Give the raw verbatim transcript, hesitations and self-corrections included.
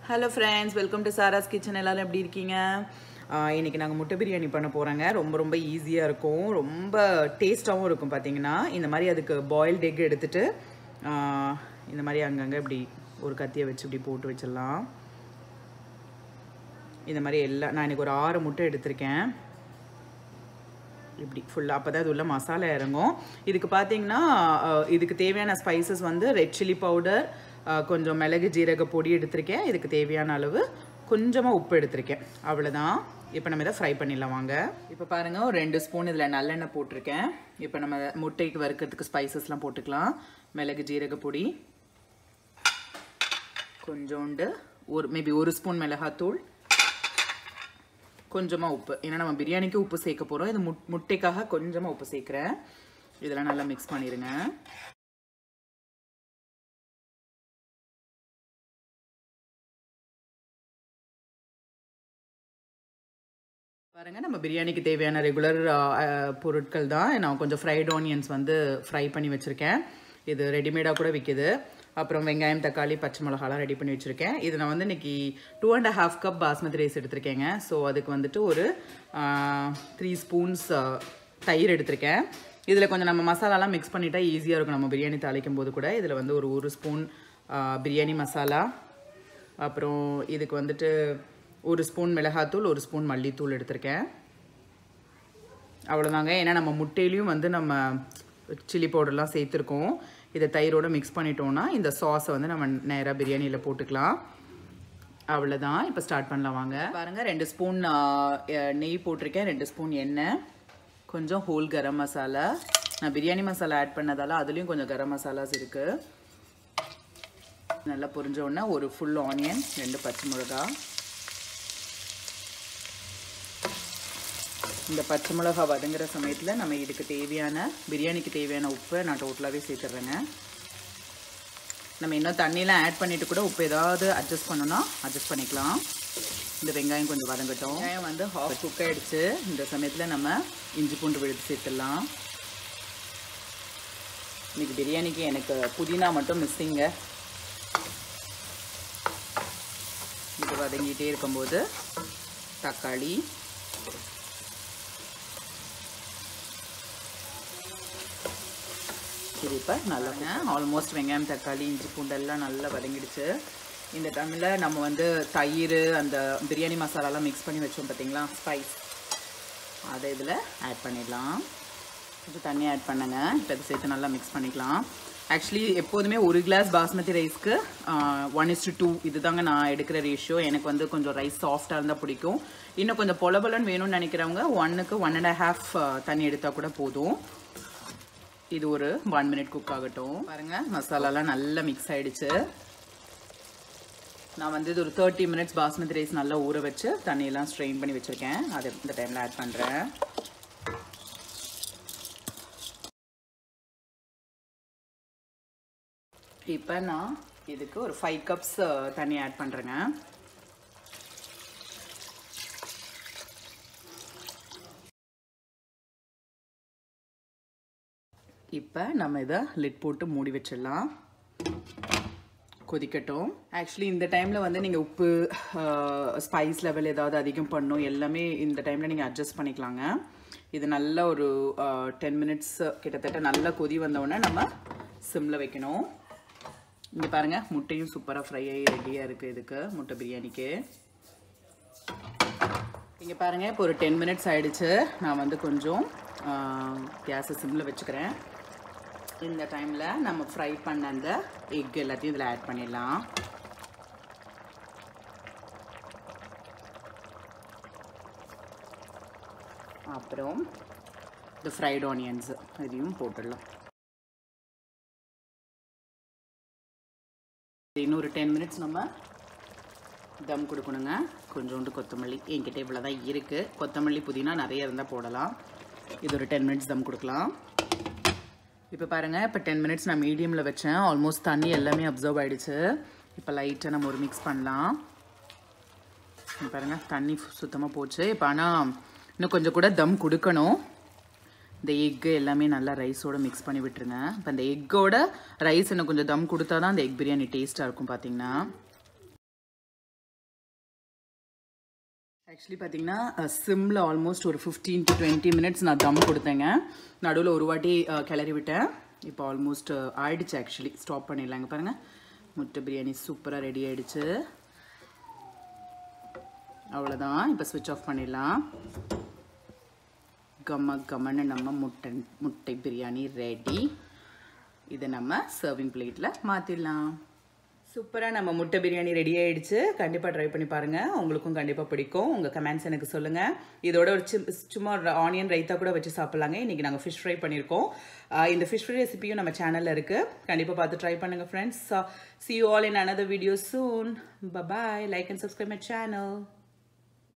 Hello friends, welcome to Sarah's Kitchen. எல்லாரும் எப்படி இருக்கீங்க? இன்னைக்கு நாங்க முட்டை பிரியாணி பண்ண போறோங்க. ரொம்ப ரொம்ப ஈஸியா இருக்கும். ரொம்ப டேஸ்டாவும் இருக்கும் பாத்தீங்கன்னா. இந்த மாதிரி அதுக்கு பாயில்ட் எக் எடுத்துட்டு இந்த மாதிரி அங்கங்க இப்படி ஒரு கத்தியை வச்சு இப்படி போட்டு வச்சிடலாம். இந்த மாதிரி எல்லாம் நான் இன்னைக்கு ஒரு ஆறு முட்டை எடுத்திருக்கேன். இப்படி ஃபுல்லா அப்பதான் இது உள்ள மசாலா இறங்கும். இதுக்கு பாத்தீங்கன்னா இதுக்கு தேவையான ஸ்பைசஸ் வந்து ரெட் சில்லி பவுடர், கொஞ்சம் மிளகு ஜீரக பொடி எடுத்திருக்கேன். இதுக்கு தேவையான அளவு கொஞ்சமாக உப்பு எடுத்திருக்கேன். அவ்வளோதான். இப்போ நம்ம இதை ஃப்ரை பண்ணிடலாம் வாங்க. இப்போ பாருங்கள், ஒரு ரெண்டு ஸ்பூன் இதில் நல்லெண்ணெய் போட்டிருக்கேன். இப்போ நம்ம முட்டைக்கு வறுக்கிறதுக்கு ஸ்பைசஸ்லாம் போட்டுக்கலாம். மிளகு ஜீரக பொடி, கொஞ்சோண்டு ஒரு மேபி ஒரு ஸ்பூன் மிளகாத்தூள், கொஞ்சமாக உப்பு. ஏன்னா நம்ம பிரியாணிக்கு உப்பு சேர்க்க போகிறோம். இது முட் முட்டைக்காக கொஞ்சமாக உப்பு சேர்க்குறேன். இதெல்லாம் நல்லா மிக்ஸ் பண்ணிடுங்க. பாருங்க, நம்ம பிரியாணிக்கு தேவையான ரெகுலர் பொருட்கள் தான். நான் கொஞ்சம் ஃப்ரைட் ஆனியன்ஸ் வந்து ஃப்ரை பண்ணி வச்சுருக்கேன். இது ரெடிமேடாக கூட விற்கிது. அப்புறம் வெங்காயம், தக்காளி, பச்சை மிளகாலாம் ரெடி பண்ணி வச்சுருக்கேன். இது நான் வந்து இன்னைக்கு two and half cup basmati rice எடுத்திருக்கேங்க. ஸோ அதுக்கு வந்துட்டு ஒரு த்ரீ ஸ்பூன்ஸ் தயிர் எடுத்திருக்கேன். இதில் கொஞ்சம் நம்ம மசாலாலாம் மிக்ஸ் பண்ணிட்டா ஈஸியாக இருக்கும் நம்ம பிரியாணி தாளிக்கும் போது கூட. இதில் வந்து ஒரு ஒரு ஸ்பூன் பிரியாணி மசாலா, அப்புறம் இதுக்கு வந்துட்டு ஒரு ஸ்பூன் மிளகாத்தூள், ஒரு ஸ்பூன் மல்லித்தூள் எடுத்திருக்கேன். அவ்வளோதாங்க. ஏன்னா நம்ம முட்டையிலையும் வந்து நம்ம சில்லி பவுடர்லாம் சேர்த்துருக்கோம். இதை தயிரோடு மிக்ஸ் பண்ணிட்டோன்னா இந்த சாஸை வந்து நம்ம நேராக பிரியாணியில் போட்டுக்கலாம். அவ்வளோதான். இப்போ ஸ்டார்ட் பண்ணலாம் வாங்க. பாருங்கள், ரெண்டு ஸ்பூன் நெய் போட்டிருக்கேன், ரெண்டு ஸ்பூன் எண்ணெய், கொஞ்சம் ஹோல் கரம் மசாலா. நான் பிரியாணி மசாலா ஆட் பண்ணதால அதுலேயும் கொஞ்சம் கரம் மசாலாஸ் இருக்குது. நல்லா பொரிஞ்ச உடனே ஒரு ஃபுல் ஆனியன், ரெண்டு பச்சை மிளகா. இந்த பச்சை மிளகா வதங்குற சமயத்தில் நம்ம இதுக்கு தேவையான பிரியாணிக்கு தேவையான உப்பை நான் டோட்டலாகவே சேர்த்துட்றேங்க. நம்ம இன்னும் தண்ணியெலாம் ஆட் பண்ணிவிட்டு கூட உப்பு ஏதாவது அட்ஜஸ்ட் பண்ணோன்னா அட்ஜஸ்ட் பண்ணிக்கலாம். இந்த வெங்காயம் கொஞ்சம் வதங்கட்டும். வெங்காயம் வந்து ஹாஃப் குக் ஆகிடுச்சு. இந்த சமயத்தில் நம்ம இஞ்சி பூண்டு விழுது சேர்த்துடலாம். இன்றைக்கி பிரியாணிக்கு எனக்கு புதினா மட்டும் மிஸ்ஸிங்க. இது வதங்கிட்டே இருக்கும்போது தக்காளி, இப்போ நல்லாங்க ஆல்மோஸ்ட் வெங்காயம், தக்காளி, இஞ்சி பூண்டெல்லாம் நல்லா வதங்கிடுச்சு. இந்த டைமில் நம்ம வந்து தயிர், அந்த பிரியாணி மசாலாலாம் மிக்ஸ் பண்ணி வச்சோம் பார்த்தீங்களா, ஸ்பைஸ், அதை இதில் ஆட் பண்ணிடலாம். கொஞ்சம் தண்ணி ஆட் பண்ணுங்க. இப்போ அதை சேர்த்து நல்லா மிக்ஸ் பண்ணிக்கலாம். ஆக்சுவலி எப்போதுமே ஒரு கிளாஸ் பாஸ்மதி ரைஸ்க்கு ஒன் இஸ் டு டூ இது தாங்க நான் எடுக்கிற ரேஷியோ. எனக்கு வந்து கொஞ்சம் ரைஸ் சாஃப்டாக இருந்தால் பிடிக்கும். இன்னும் கொஞ்சம் பொலபலன்னு வேணும்னு நினைக்கிறவங்க ஒன்னுக்கு ஒன் அண்ட் ஹாஃப் தண்ணி எடுத்தால் கூட போதும். இது ஒரு ஒன் மினிட் குக் ஆகட்டும். பாருங்க, மசாலாலாம் நல்லா மிக்ஸ் ஆயிடுச்சு. நான் வந்து இது ஒரு தேர்ட்டி மினிட்ஸ் பாஸ்மதி ரைஸ் நல்லா ஊற வச்சு தண்ணியெல்லாம் ஸ்ட்ரெயின் பண்ணி வச்சுருக்கேன். அதை இந்த டைமில் ஆட் பண்ணுறேன். இப்போ நான் இதுக்கு ஒரு ஃபைவ் கப்ஸ் தண்ணி ஆட் பண்ணுறேங்க. இப்போ நம்ம இதை லிட் போட்டு மூடி வச்சிடலாம். கொதிக்கட்டும். ஆக்சுவலி இந்த டைமில் வந்து நீங்கள் உப்பு, ஸ்பைஸ் லெவல் ஏதாவது அதிகம் பண்ணணும், எல்லாமே இந்த டைமில் நீங்கள் அட்ஜஸ்ட் பண்ணிக்கலாங்க. இது நல்ல ஒரு டென் மினிட்ஸ் கிட்டத்தட்ட நல்லா கொதி வந்தோடனே நம்ம சிம்மில் வைக்கணும். இங்கே பாருங்கள், முட்டையும் சூப்பராக ஃப்ரை ஆகி ரெடியாக இருக்குது இதுக்கு, முட்டை பிரியாணிக்கு. இங்கே பாருங்கள், இப்போ ஒரு டென் மினிட்ஸ் ஆகிடுச்சு. நான் வந்து கொஞ்சம் கேஸை சிம்மில் வச்சுக்கிறேன். இந்த டைமில் நம்ம ஃப்ரை பண்ண அந்த எக் எல்லாத்தையும் இதில் ஆட் பண்ணிடலாம். அப்புறம் இந்த ஃப்ரைட் ஆனியன்ஸு இதையும் போட்டுடலாம். இன்னொரு டென் மினிட்ஸ் நம்ம தம் கொடுக்கணுங்க. கொஞ்சோண்டு கொத்தமல்லி, என்கிட்ட இவ்வளோ தான் இருக்குது. கொத்தமல்லி, புதினா நிறைய இருந்தால் போடலாம். இது ஒரு டென் மினிட்ஸ் தம் கொடுக்கலாம். இப்போ பாருங்கள், இப்போ டென் மினிட்ஸ் நான் மீடியமில் வச்சேன். ஆல்மோஸ்ட் தண்ணி எல்லாமே அப்சர்வ் ஆகிடுச்சு. இப்போ லைட்டாக நம்ம ஒரு மிக்ஸ் பண்ணலாம். பாருங்கள், தண்ணி சுத்தமாக போச்சு. இப்போ ஆனால் இன்னும் கொஞ்சம் கூட தம் கொடுக்கணும். இந்த எக்கு எல்லாமே நல்லா ரைஸோடு மிக்ஸ் பண்ணி விட்டுருங்க. இப்போ இந்த எக்கோட ரைஸ் இன்னும் கொஞ்சம் தம் கொடுத்தா தான் அந்த எக் பிரியாணி டேஸ்ட்டாக இருக்கும் பார்த்தீங்கன்னா. ஆக்சுவலி பார்த்தீங்கன்னா சிம்மில் ஆல்மோஸ்ட் ஒரு ஃபிஃப்டீன் டு டுவெண்ட்டி மினிட்ஸ் நான் தம் கொடுத்தேங்க. நடுவில் ஒரு வாட்டி கிளறி விட்டேன். இப்போ ஆல்மோஸ்ட் ஆயிடுச்சு. ஆக்சுவலி ஸ்டாப் பண்ணிடலாங்க. பாருங்கள், முட்டை பிரியாணி சூப்பராக ரெடி ஆகிடுச்சு. அவ்வளோதான், இப்போ ஸ்விட்ச் ஆஃப் பண்ணிடலாம். கம்ம கம்மன்னு நம்ம முட்டை முட்டை பிரியாணி ரெடி. இதை நம்ம சர்விங் பிளேட்டில் மாற்றிடலாம். சூப்பராக நம்ம முட்டை பிரியாணி ரெடி ஆகிடுச்சு. கண்டிப்பாக ட்ரை பண்ணி பாருங்கள், உங்களுக்கும் கண்டிப்பாக பிடிக்கும். உங்கள் கமெண்ட்ஸ் எனக்கு சொல்லுங்கள். இதோட ஒரு சி சும்மா ஒரு ஆனியன் ரைத்தா கூட வச்சு சாப்பிட்லாங்க. இன்றைக்கி நாங்கள் ஃபிஷ் ஃப்ரை பண்ணியிருக்கோம். இந்த ஃபிஷ் ஃப்ரை ரெசிபியும் நம்ம சேனலில் இருக்குது. கண்டிப்பாக பார்த்து ட்ரை பண்ணுங்கள் friends. See you all in another video soon. Bye bye. Like and subscribe my channel.